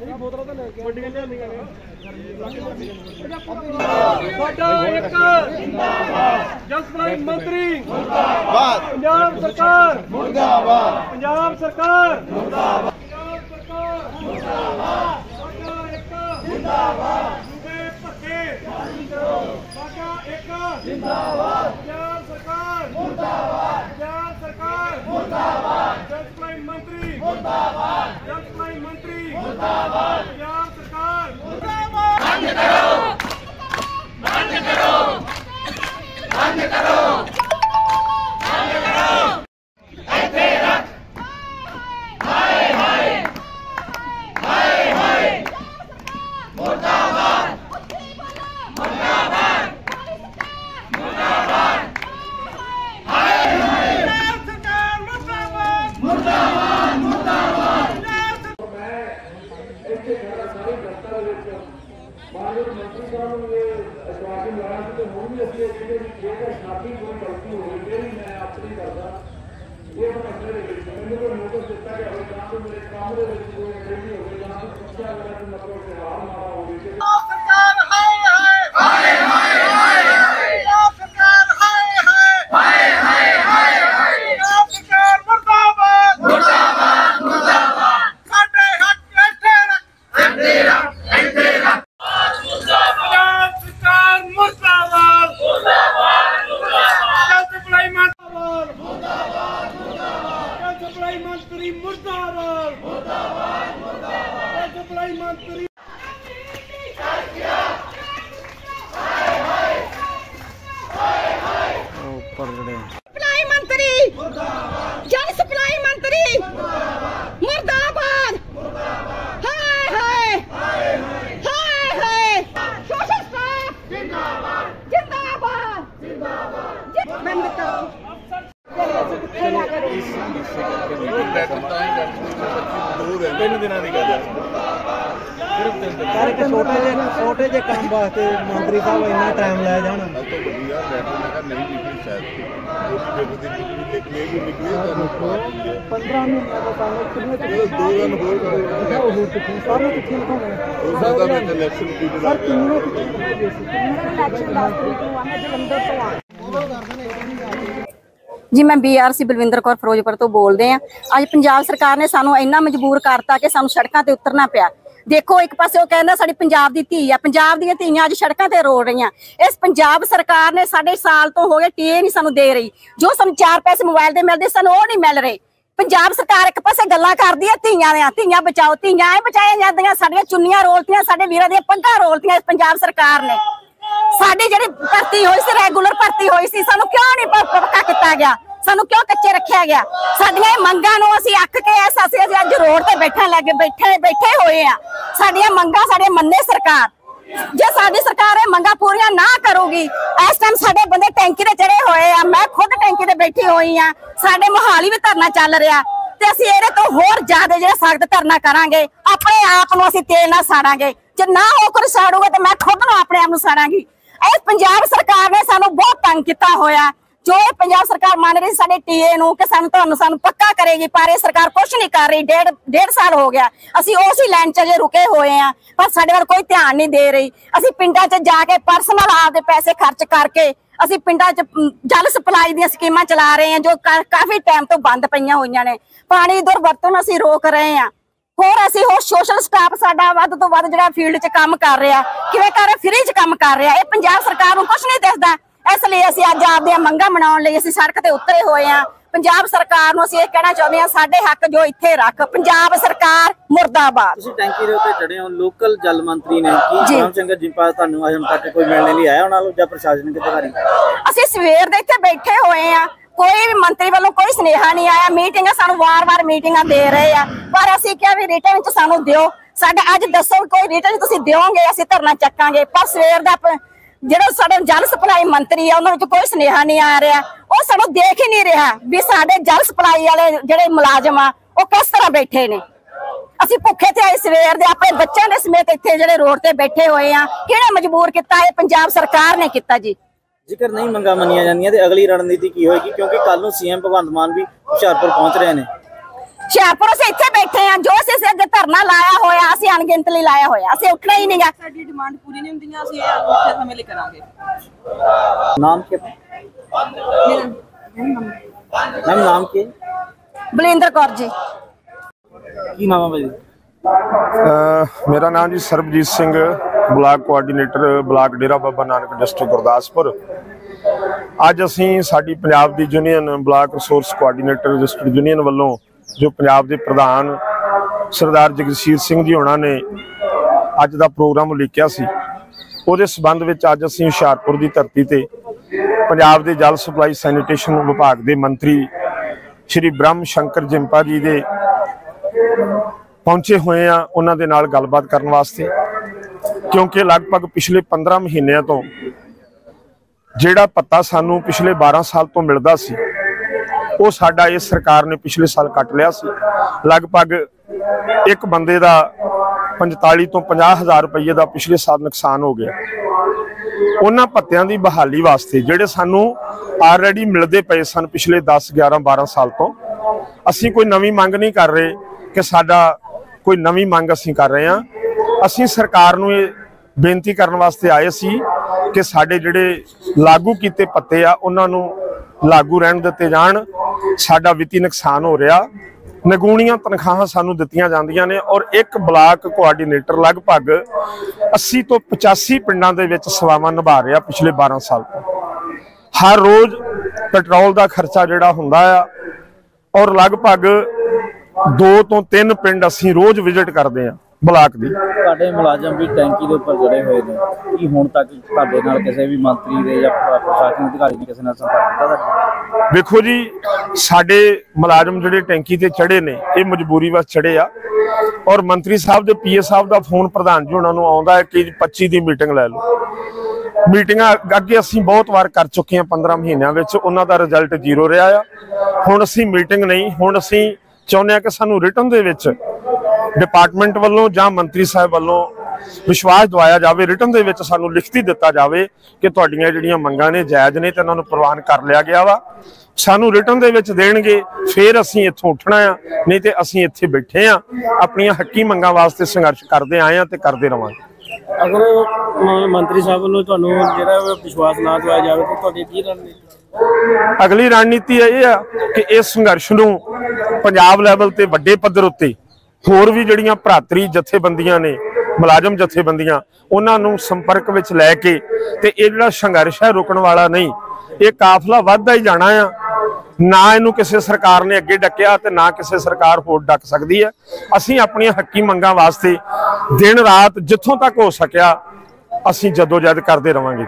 जल सप्लाई मंत्री मुर्दाबाद, पंजाब सरकार मुर्दाबाद, पंजाब सरकार मुर्दाबाद, पंजाब सरकार मुर्दाबाद, जिंदाबाद, सूबे पक्के साडा एक जिंदाबाद, पंजाब सरकार मुर्दाबाद, पंजाब सरकार मुर्दाबाद, जल सप्लाई मंत्री मुर्दाबाद, जल सप्लाई मंत्री मुर्दाबाद, पंजाब सरकार मुर्दाबाद। बंद करो, बंद करो, बंद करो, बंद करो, ऐसे रख, हाय हाय, हाय हाय, मुर्दाबाद, मुर्दाबाद, मुर्दाबाद, हाय हाय, सरकार मुर्दाबाद, मुर्दाबाद, मुर्दाबाद। मैं ਇੱਥੇ ਖੜਾ ਸਾਰੇ ਦਫ਼ਤਰਾਂ ਵਿੱਚ माननीय मंत्री साहब ने आश्वासन दिया कि ਹੁਣ ਵੀ ਅਸੀਂ ਜਿਹੜੇ ਜੇਕਰ ਸਾਡੀ ਕੋਈ ਗਲਤੀ ਹੋਈ ਜਿਹੜੀ ਮੈਂ ਆਪਣੀ ਕਰਦਾ ਇਹ ਮਸਲੇ ਦੇ ਵਿੱਚ ਮੈਨੂੰ ਕੋਈ ਨੋਟਿਸ ਦਿੱਤਾ ਗਿਆ ਹੋਵੇ ਜਾਂ ਕੋਈ ਮੇਰੇ ਕੰਮ ਦੇ ਵਿੱਚ ਕੋਈ ਗਲਤੀ ਹੋਵੇ ਜਾਂ ਕੋਈ ਪੁੱਛਿਆ ਗਿਆ ਕਿ ਮਤਲਬ ਵਿਵਹਾਰ ਮਾੜਾ ਹੋਵੇ ਸਰਕਾਰ ਹਾਏ ਹਾਏ ਹਾਏ ਹਾਏ ਹਾਏ ਸਰਕਾਰ ਹਾਏ ਹਾਏ ਹਾਏ ਹਾਏ ਹਾਏ ਸਰਕਾਰ ਮੁਰਦਾਬਾਦ, ਮੁਰਦਾਬਾਦ, ਮੁਰਦਾਬਾਦ, ਸਾਡੇ ਹੱਕ ਇੱਥੇ ਰੱਖ, ਇੱਥੇ ਰੱਖ, ਇੱਥੇ ਰੱਖ। पंजाब सरकार मुर्दाबाद, मुर्दाबाद, मुर्दाबाद, जल सप्लाई मुर्दाबाद, मुर्दाबाद, मुर्दाबाद, जल सप्लाई मंत्री मुर्दाबाद, मुर्दाबाद, मुर्दाबाद, जल सप्लाई मंत्री सप्लाई मंत्री जल सप्लाई मंत्री मुर्दाबाद, हाय हाय, हाय हाय, सोशल स्टाफ जिंदाबाद, जिंदाबाद, जिंदाबाद, बंद करो। तीन दिनों की गल छोटे जे काम वास्ते मंत्री साहब इन्ना टाइम लै जाना सब तो बढ़िया लैटर नहीं लिखी शायद 15 महीने का काम कितने 2 दिन हो गए सारे कितने लिखाना हो सकता है इलेक्शन की सर कितने इलेक्शन 10 तरीक को आना जलंधर तो आ जी मैं BRC बलविंदर कौर फिरोजपुर तो बोलते हैं। अज पंजाब सरकार ने सानू इन्ना मजबूर करता कि सानू सड़कों ते उतरना पिया। देखो एक पासे वो कहना साडी पंजाब दी धी है, पंजाब दी धीआं अज सड़कों ते रो रही। इस पंजाब सरकार ने साढ़े साल तो हो गए टीए नहीं सानू दे रही, जो सानू 4 पैसे मोबाइल दे मिलते सानू वो नहीं मिल रहे। पंजाब सरकार एक पासे गल्लां करदी है धीआं बचाओ, धीआं बचाई जांदियां, साडियां चुन्नियां रोलतियां, साडे वीरां दियां पग्गां रोलतियां। इस पंजाब सरकार ने साडी जिहड़ी भर्ती होई सी रेगुलर भर्ती होई सी सानू क्यों नहीं पक्का किया गया, सानू क्यों कच्चे रखा गया। साडियां मंगां नूं असीं अख के असीं अज रोड ते बैठे होए आ। साडियां मंगां साडे मन्ने सरकार, जे साडी सरकार ये मंगां पूरीआं ना करूगी इस टाइम साडे बंदे टैंकी ते चढ़े होए आ। मैं खुद टैंकी ते बैठी होई आ, साडे मोहाली भी धरना चल रहा ते असीं इहदे तो होर ज्यादा जिहड़ा सख्त धरना करांगे। अपने आप नूं असीं तेल नाल साड़ांगे, जे ना हो कोई साड़ूगा तो मैं खुद नूं अपने आप नूं साड़ांगी। इस पंजाब सरकार ने सानू बहुत तंग किया होया। जो पंजाब सरकार मान रही साडे टीए नूं कि सानू पक्का करेगी, पर ये सरकार कुछ नहीं कर रही। डेढ़ साल हो गया असीं उसी लाइन च अजे रुके हुए हैं, पर साडे वल कोई ध्यान नहीं दे रही। असीं पिंडां च जाके पर्सनल आपदे पैसे खर्च करके असीं पिंडां च जल सप्लाई दी स्कीमां चला रहे हैं, जो काफी टाइम तो बंद पईयां होईयां ने। पानी दुरवरतों असीं रोक रहे हैं। होर असीं होर सोशल स्टाफ साडा वध तो वध जिहड़ा फील्ड च काम कर रहा, किवें कर फ्री च काम कर रहा। ये पंजाब सरकार नूं कुछ नहीं दिसदा। इसलिए असीं अज आपदियां मंगां मनाउण लई असीं सड़क ते उतरे होए आ। पंजाब सरकार नूं असीं इह कहना चाहुंदे हां साडे हक जो इत्थे रख। पंजाब सरकार मुर्दाबाद। ਤੁਸੀਂ ਟੈਂਕੀ ਦੇ ਉੱਤੇ ਚੜੇ ਹੋ, ਲੋਕਲ ਜਲ ਮੰਤਰੀ ਨੇ ਕੀ ਰਾਮ ਚੰਦਰ ਜਿੰਪਾ ਤੁਹਾਨੂੰ ਅਜੇ ਤੱਕ ਕੋਈ ਮਿਲਣੇ ਲਈ ਆਇਆ ਉਹਨਾਂ ਨੂੰ ਜਾਂ ਪ੍ਰਸ਼ਾਸਨਿਕ ਅਧਿਕਾਰੀ? ਅਸੀਂ ਸਵੇਰ ਦੇ ਇੱਥੇ ਬੈਠੇ ਹੋਏ ਆ, कोई भी मंत्री वालों कोई स्नेहा नहीं आया। मीटिंग सानू वार-वार मीटिंग दे रहे हैं, पर असीं क्या भी रिटर्न च सानू दिओ। साडा अज दसो कोई रिटर्न तुसीं दिओगे असीं धरना चक्कांगे, पर सवेर दा ਜਿਹੜਾ ਸਾਡੇ जल सप्लाई मंत्री है उन्होंने कोई स्नेहा नहीं आ रहा। वो सानू देख ही नहीं रहा भी साडे जल सप्लाई वाले ਜਿਹੜੇ मुलाजम आ वो किस तरह बैठे ने। ਅਸੀਂ ਭੁੱਖੇ ਤੇ ਆਏ ਸਵੇਰ ਦੇ, ਆਪਣੇ ਬੱਚਿਆਂ ਦੇ ਸਮੇਤ ਇੱਥੇ ਜਿਹੜੇ ਰੋਡ ਤੇ ਬੈਠੇ ਹੋਏ ਆ। ਕਿਹਨੇ ਮਜਬੂਰ ਕੀਤਾ? ਇਹ ਪੰਜਾਬ ਸਰਕਾਰ ਨੇ ਕੀਤਾ ਜੀ। ਜ਼ਿਕਰ ਨਹੀਂ ਮੰਗਾ ਮੰਨੀਆਂ ਜਾਂਦੀਆਂ ਤੇ ਅਗਲੀ ਰਣਨੀਤੀ ਕੀ ਹੋਏਗੀ, ਕਿਉਂਕਿ ਕੱਲ ਨੂੰ ਸੀਐਮ ਭਗਵੰਤ ਮਾਨ ਵੀ ਹੁਸ਼ਿਆਰਪੁਰ ਪਹੁੰਚ ਰਹੇ ਨੇ। ਹੁਸ਼ਿਆਰਪੁਰ ਅਸੀਂ ਇੱਥੇ ਬੈਠੇ ਆ, ਜੋ ਅਸੀਂ ਅੱਗੇ ਧਰਨਾ ਲਾਇਆ ਹੋਇਆ ਅਸੀਂ ਅਣਗਿਣਤ ਲਈ ਲਾਇਆ ਹੋਇਆ, ਅਸੀਂ ਉੱਠਣਾ ਹੀ ਨਹੀਂਗਾ। ਸਾਡੀ ਡਿਮਾਂਡ ਪੂਰੀ ਨਹੀਂ ਹੁੰਦੀਆਂ, ਅਸੀਂ ਇਹ ਸਮੇਂ ਲਈ ਕਰਾਂਗੇ। ਨਾਮ ਕੀ ਮੈਮ? ਨਾਮ ਕੀ? ਬਲਵਿੰਦਰ ਕੌਰ ਜੀ। ਕੀ ਨਾਮ ਹੈ ਭਾਈ? मेरा नाम जी Sarabjit Singh, block coordinator block Dera Baba Nanak district Gurdaspur. अज असी साडी पंजाब दी union block resource coordinator district union वालों जो पंजाब के प्रधान सरदार जगसीर सिंह जी होना ने अज दा प्रोग्राम उलीकिया सी, उहदे संबंध विच अज असी हुशियारपुर की धरती ते पंजाब के जल सप्लाई सैनीटेशन विभाग के मंत्री श्री ब्रह्म शंकर जिंपा जी दे पहुंचे हुए हैं, उन्हां दे नाल गलबात करने वास्ते, क्योंकि लगभग पिछले 15 महीनों तो जिहड़ा पत्ता सानू पिछले 12 साल तो मिलता सी वो साडा इस सरकार ने पिछले साल कट लिया सी। लगभग एक बंदे का 45 तो 50 हज़ार रुपये का पिछले साल नुकसान हो गया। उन्हां पत्तियां दी बहाली वास्ते जिहड़े सानू ऑलरेडी मिलते पे सन पिछले 10, 11, 12 साल तो, असीं कोई नवीं मंग नहीं कर रहे कि साडा कोई नवीं मंग असीं कर रहे हैं। असीं सरकार नूं ये बेनती करने वास्ते आए सी कि साडे जिहड़े लागू कीते पत्ते आ उन्हां नूं लागू रहण दित्ते जाण। साडा वित्ती नुकसान हो रहा, नगूणियां तनखाहां सानूं दित्तियां जांदियां ने और एक ब्लाक कोआर्डीनेटर लगभग 80 तो 85 पिंडां दे विच सेवावां निभा रहा पिछले 12 साल तो। हर रोज़ पेट्रोल का खर्चा जिहड़ा हुंदा आ और लगभग 2 तो 3 पिंड असीं रोज़ विजिट करते हैं ब्लाक दी। ਤੁਹਾਡੇ ਮੁਲਾਜ਼ਮ ਵੀ ਟੈਂਕੀ ਦੇ ਉੱਪਰ ਜੁੜੇ ਹੋਏ ਨੇ, ਕੀ ਹੁਣ ਤੱਕ ਤੁਹਾਡੇ ਨਾਲ ਕਿਸੇ ਵੀ ਮੰਤਰੀ ਦੇ ਜਾਂ ਪ੍ਰਸ਼ਾਸਨ ਅਧਿਕਾਰੀ ਨੇ ਕਿਸੇ ਨਾਲ ਸੰਪਰਕ ਕੀਤਾ? देखो जी, साडे मुलाजम जिहड़े टैंकी ते चढ़े ने ये मजबूरी वस चढ़े आ और मंत्री साहब दे PA साहब दा फोन प्रधान जी उन्हां नूं आउंदा है कि 25 दी मीटिंग लै लो। मीटिंगां अगे असीं बहुत वार कर चुके हैं 15 महीनों विच, उन्हां दा रिजल्ट 0 रहा आ। हुण असीं मीटिंग नहीं, हुण असीं चाहुंदे आ कि सानूं रिटन दे विच डिपार्टमेंट वालों जां मंत्री साहब वालों विश्वास दवाया जाए, रिटन दे विच सानूं लिखती दिता जाए कि तुहाडीआं जिहड़ियां मंगां ने जायज़ ने ते इन्हां नूं प्रवान कर लिया गया वा। सानूं रिटन दे विच देणगे फिर असीं इत्थों उठना आ, नहीं ते असीं इत्थे बैठे आ अपणीआं हक्की मंगां वास्ते संघर्ष करदे आए आ ते करदे रहांगे। अगर मंत्री साहब वालों तुहानूं जिहड़ा विश्वास ना दवाया जाए तो तुहाडी की रणनीति? अगली रणनीति यह है कि इस संघर्ष नूं पंजाब लैवल ते वड्डे पद्धर उत्ते होर भी जिहड़ियां भरातरी जथेबंदियां ने, मुलाजम जथेबंदियां, उन्हां नूं संपर्क विच लै के ते इह जिहड़ा संघर्ष है रुकण वाला नहीं, ये काफला वधदा ही जाना आ। ना इहनूं किसी सरकार ने अगे डकिया ते ना किसी सरकार होर डक सकदी है। असीं अपणीआं हक्की मंगां वास्ते दिन रात जिथों तक हो सकिया असीं जदोजहद करते रहांगे।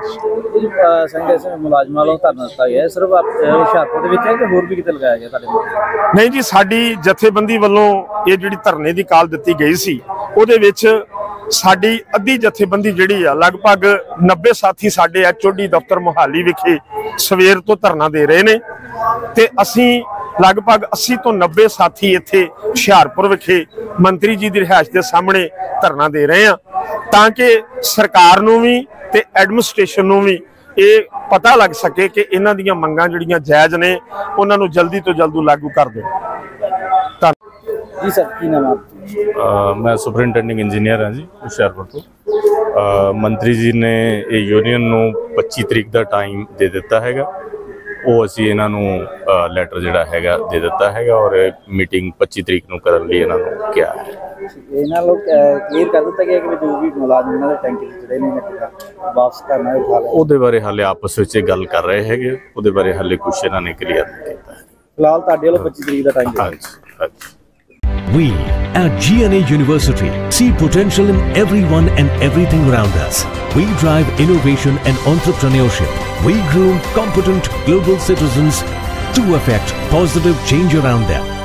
संघर्ष मुलाजमां वालों धरना दिता गया सिर्फ हुशियारपुर दे विच है कि होर भी किते लगाया गया तुहाडे? नहीं जी, साडी जथेबंदी वालों ये जिहड़ी धरने की काल दित्ती गई सी उहदे विच साडी अद्धी जथेबंदी जिहड़ी आ लगभग 90 साथी साडे HOD दफ्तर मोहाली विखे सवेर तो धरना दे रहे ने ते असीं लगभग 80 तो 90 साथी इत्थे हुशियारपुर विखे मंत्री जी की रिहाइश के सामने धरना दे रहे हैं ताकि सरकार नूं भी ते एडमिनिस्ट्रेशन नूं भी ये पता लग सके कि इन्हां दीयां मंगां जिहड़ियां जायज़ ने उन्हां नूं जल्दी तो जल्दी लागू कर दो। जी सर, की नाम आपका? मैं सुपरिंटेंडिंग इंजीनियर हाँ जी हुशियारपुर तो। मंत्री जी ने ये यूनीयन नूं 25 तरीक का टाइम दे दिता है, वो असी इन्हां नूं लैटर जिहड़ा हैगा दे दिता है और मीटिंग 25 तरीक नूं करन लई इन्हां नूं किहा है। इन्हां लोग क्लीयर कर दिता गया कि जो भी मुलाजम इन्हां दे टैंकी चढ़े ने वापस करना है उठा ले। ਉਹਦੇ ਬਾਰੇ ਹਾਲੇ ਆਪਸ ਵਿੱਚ ਗੱਲ ਕਰ ਰਹੇ ਹੈਗੇ, ਉਹਦੇ ਬਾਰੇ ਹਾਲੇ ਕੁਛ ਇਹਨਾਂ ਨੇ ਕਲੀਅਰ ਨਹੀਂ ਕੀਤਾ ਹੈ। ਫਿਲਹਾਲ ਤੁਹਾਡੇ ਵੱਲੋਂ 25 ਤਰੀਕ ਦਾ ਟਾਈਮ ਦਿੱਤਾ। ਹਾਂਜੀ। We at GNA University see potential in everyone and everything around us. We drive innovation and entrepreneurship. We groom competent global citizens to affect positive change around them.